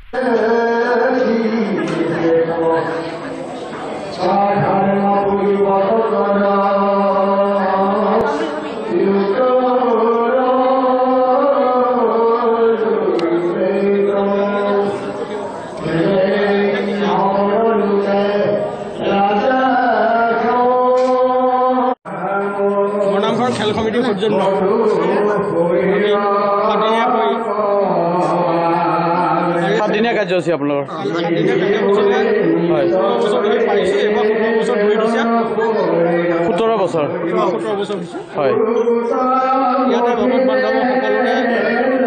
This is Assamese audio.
খেল কমিটিৰ সৌজন্য সাতদিনীয়া কাৰ্যসূচী আপোনালোকৰ 17 বছৰ হয় ইয়াতে ভকত বান্ধৱসকলৰে